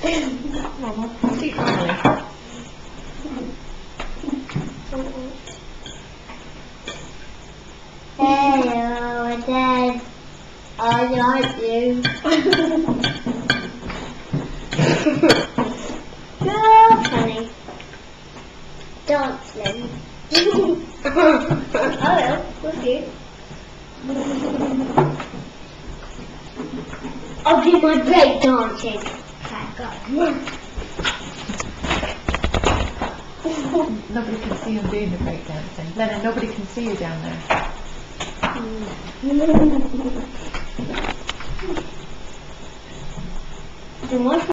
Mama, sit normally. Hello, Dad. I like you. You're funny. Dance, Lennon. I will, with you. I'll do my break dancing. Nobody can see him doing the breakdancing. Lennon, nobody can see you down there. Do my